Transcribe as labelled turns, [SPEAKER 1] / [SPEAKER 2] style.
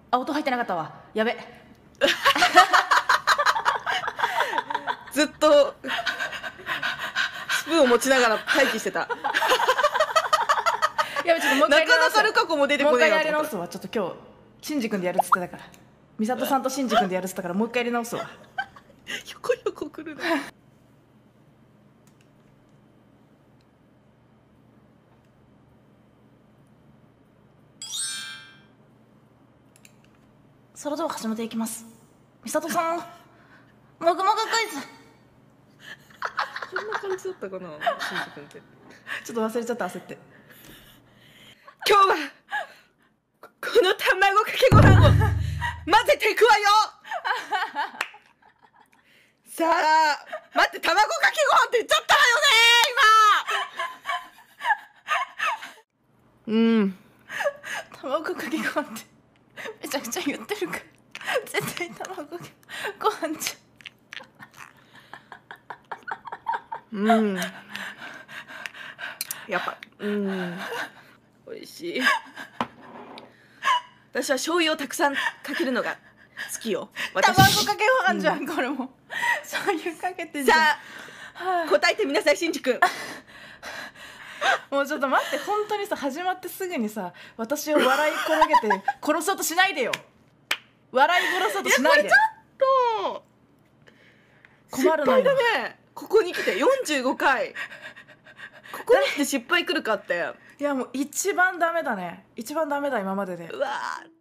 [SPEAKER 1] あ、音入ってなかったわ。やべ。
[SPEAKER 2] ずっとスプーンを持ちながら待機してた。
[SPEAKER 1] やべ、ちょっともう一回
[SPEAKER 2] なかなかルカ子も出てこないな
[SPEAKER 1] もう一回やり
[SPEAKER 2] と思った。
[SPEAKER 1] 直すわ。ちょっと今日シンジ君でやるっつってたから、美里さんとシンジ君でやるっつったから、もう一回やり直すわ。
[SPEAKER 2] 横横来るな。
[SPEAKER 1] それでは始めていきます。美里さん、もぐもぐクイズ。
[SPEAKER 2] こんな感じだったかな、しんじ君って。
[SPEAKER 1] ちょっと忘れちゃった、焦って。
[SPEAKER 2] 今日はこの卵かけご飯を混ぜていくわよ。さあ、待って、卵かけご飯って言っちゃったわよね、今。
[SPEAKER 1] 卵かけご飯ってめちゃくちゃ言ってるから絶対卵かけご飯じ
[SPEAKER 2] やっぱ美味しい。私は醤油をたくさんかけるのが好きよ。
[SPEAKER 1] ゃん。卵かけご飯じゃん、これも醤油かけてんじゃん。
[SPEAKER 2] さあ、答えてみなさい、しんじ君。
[SPEAKER 1] もうちょっと待って、本当にさ、始まってすぐにさ、私を笑い転げて殺そうとしないでよ。笑い殺そうとしないで。
[SPEAKER 2] いや、これちょっと
[SPEAKER 1] 困るのよ。
[SPEAKER 2] 失敗だね。ここに来て45回。ここに来て失敗来るかって。
[SPEAKER 1] いやもう一番ダメだね。一番ダメだ今までで。
[SPEAKER 2] うわー。